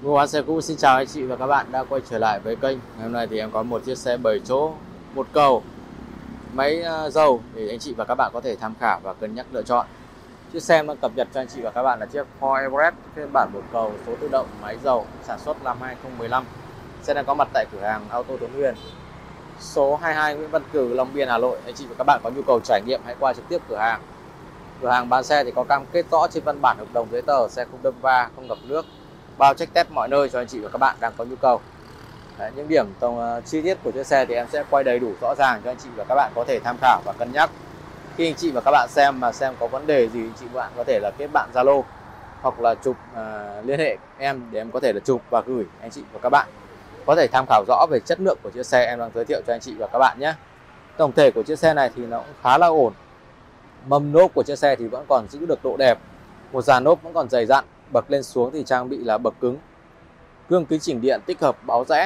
Mua bán xe cũ xin chào anh chị và các bạn đã quay trở lại với kênh. Ngày hôm nay thì em có một chiếc xe 7 chỗ, một cầu, máy dầu để anh chị và các bạn có thể tham khảo và cân nhắc lựa chọn. Chiếc xe em đang cập nhật cho anh chị và các bạn là chiếc Ford Everest phiên bản một cầu số tự động máy dầu sản xuất năm 2015. Xe đang có mặt tại cửa hàng Auto Tuấn Huyền, số 22 Nguyễn Văn Cử, Long Biên, Hà Nội. Anh chị và các bạn có nhu cầu trải nghiệm hãy qua trực tiếp cửa hàng. Cửa hàng bán xe thì có cam kết rõ trên văn bản hợp đồng giấy tờ xe không đâm va, không ngập nước, bao check test mọi nơi cho anh chị và các bạn đang có nhu cầu. Những điểm chi tiết của chiếc xe thì em sẽ quay đầy đủ rõ ràng cho anh chị và các bạn có thể tham khảo và cân nhắc. Khi anh chị và các bạn xem có vấn đề gì, anh chị và bạn có thể là kết bạn Zalo hoặc là chụp liên hệ em để em có thể là chụp và gửi anh chị và các bạn có thể tham khảo rõ về chất lượng của chiếc xe em đang giới thiệu cho anh chị và các bạn nhé. Tổng thể của chiếc xe này thì nó cũng khá là ổn. Mâm lốp của chiếc xe thì vẫn còn giữ được độ đẹp, một dàn lốp vẫn còn dày dặn, bậc lên xuống thì trang bị là bậc cứng, gương kính chỉnh điện tích hợp báo rẽ.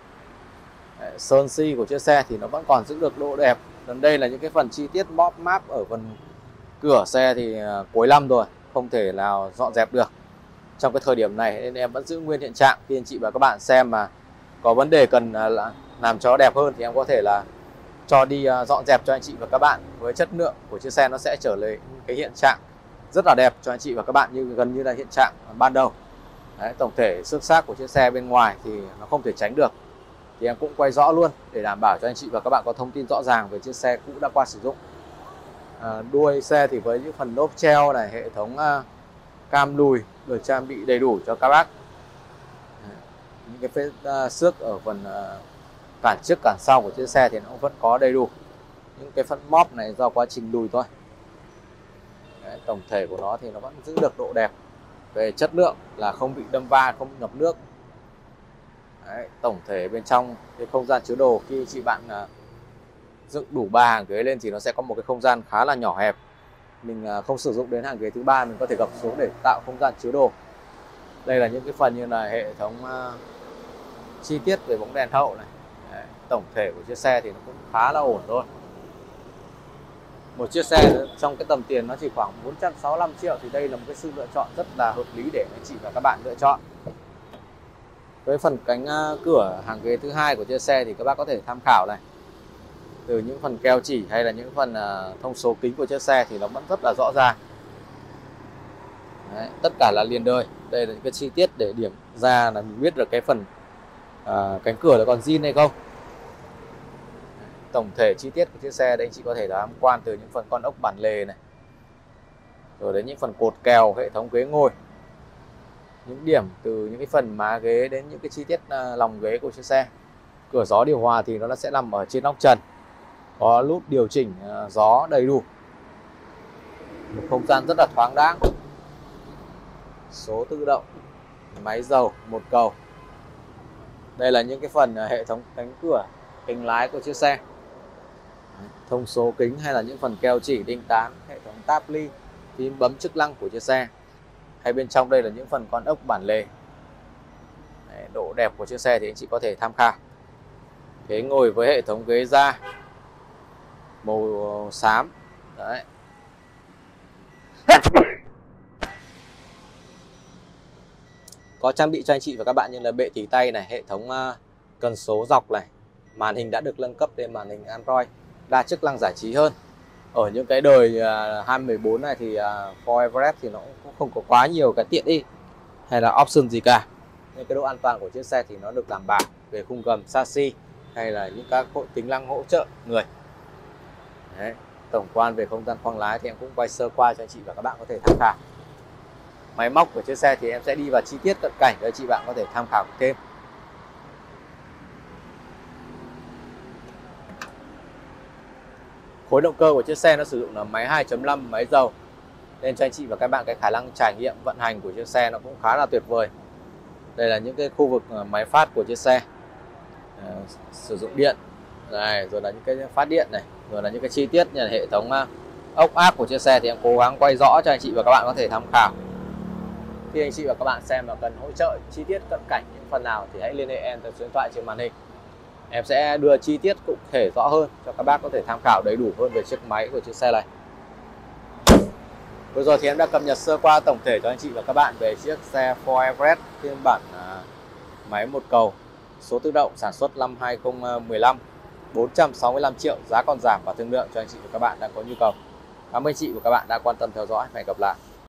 Sơn xi của chiếc xe thì nó vẫn còn giữ được độ đẹp. Còn đây là những cái phần chi tiết móp máp ở phần cửa xe thì cuối năm rồi, không thể nào dọn dẹp được trong cái thời điểm này, nên em vẫn giữ nguyên hiện trạng. Khi anh chị và các bạn xem mà có vấn đề cần làm cho nó đẹp hơn thì em có thể là cho đi dọn dẹp cho anh chị và các bạn. Với chất lượng của chiếc xe nó sẽ trở lại cái hiện trạng rất là đẹp cho anh chị và các bạn, gần như là hiện trạng ban đầu. Đấy, tổng thể xước xác của chiếc xe bên ngoài thì nó không thể tránh được, thì em cũng quay rõ luôn để đảm bảo cho anh chị và các bạn có thông tin rõ ràng về chiếc xe cũ đã qua sử dụng. Đuôi xe thì với những phần lốp treo này, hệ thống cam lùi được trang bị đầy đủ cho các bác. Những cái vết xước ở phần cản trước cản sau của chiếc xe thì nó vẫn có đầy đủ. Những cái phần móp này do quá trình lùi thôi. Đấy, tổng thể của nó thì nó vẫn giữ được độ đẹp. Về chất lượng là không bị đâm va, không bị ngập nước. Đấy, tổng thể bên trong cái không gian chứa đồ, khi chị bạn dựng đủ 3 hàng ghế lên thì nó sẽ có một cái không gian khá là nhỏ hẹp. Mình không sử dụng đến hàng ghế thứ 3, mình có thể gập xuống để tạo không gian chứa đồ. Đây là những cái phần như là hệ thống chi tiết về bóng đèn hậu này. Đấy, tổng thể của chiếc xe thì nó cũng khá là ổn thôi. Một chiếc xe trong cái tầm tiền nó chỉ khoảng 465 triệu thì đây là một cái sự lựa chọn rất là hợp lý để anh chị và các bạn lựa chọn. Với phần cánh cửa hàng ghế thứ hai của chiếc xe thì các bác có thể tham khảo này. Từ những phần keo chỉ hay là những phần thông số kính của chiếc xe thì nó vẫn rất là rõ ràng. Đấy, tất cả là liền đời. Đây là những cái chi tiết để điểm ra là mình biết được cái phần cánh cửa nó còn zin hay không. Tổng thể chi tiết của chiếc xe đây anh chị có thể tham quan từ những phần con ốc bản lề này, rồi đến những phần cột kèo, hệ thống ghế ngồi, những điểm từ những cái phần má ghế đến những cái chi tiết lòng ghế của chiếc xe. Cửa gió điều hòa thì nó sẽ nằm ở trên nóc trần, có nút điều chỉnh gió đầy đủ, một không gian rất là thoáng đãng. Số tự động, máy dầu một cầu. Đây là những cái phần hệ thống cánh cửa, kính lái của chiếc xe, thông số kính hay là những phần keo chỉ đinh tán, hệ thống táp ly, phím bấm chức năng của chiếc xe. Hay bên trong đây là những phần con ốc bản lề. Đấy, độ đẹp của chiếc xe thì anh chị có thể tham khảo. Ghế ngồi với hệ thống ghế da màu xám. Đấy. Có trang bị cho anh chị và các bạn như là bệ tỉ tay này, hệ thống cần số dọc này, màn hình đã được nâng cấp lên màn hình Android, đa chức năng giải trí hơn. Ở những cái đời 2014 này thì Ford Everest thì nó cũng không có quá nhiều cái tiện ích hay là option gì cả. Nên cái độ an toàn của chiếc xe thì nó được đảm bảo về khung gầm, chassis hay là những các tính năng hỗ trợ người. Đấy, tổng quan về không gian khoang lái thì em cũng quay sơ qua cho anh chị và các bạn có thể tham khảo. Máy móc của chiếc xe thì em sẽ đi vào chi tiết cận cảnh để chị bạn có thể tham khảo thêm. Khối động cơ của chiếc xe nó sử dụng là máy 2.5 máy dầu, nên cho anh chị và các bạn cái khả năng trải nghiệm vận hành của chiếc xe nó cũng khá là tuyệt vời. Đây là những cái khu vực máy phát của chiếc xe, sử dụng điện này, rồi là những cái phát điện này, rồi là những cái chi tiết như là hệ thống ốc áp của chiếc xe thì em cố gắng quay rõ cho anh chị và các bạn có thể tham khảo. Khi anh chị và các bạn xem mà cần hỗ trợ chi tiết cận cảnh những phần nào thì hãy liên hệ em theo số điện thoại trên màn hình. Em sẽ đưa chi tiết cụ thể rõ hơn cho các bác có thể tham khảo đầy đủ hơn về chiếc máy của chiếc xe này. Vừa rồi thì em đã cập nhật sơ qua tổng thể cho anh chị và các bạn về chiếc xe Ford Everest phiên bản máy một cầu, số tự động, sản xuất năm 2015, 465 triệu, giá còn giảm và thương lượng cho anh chị và các bạn đang có nhu cầu. Cảm ơn anh chị và các bạn đã quan tâm theo dõi và hẹn gặp lại.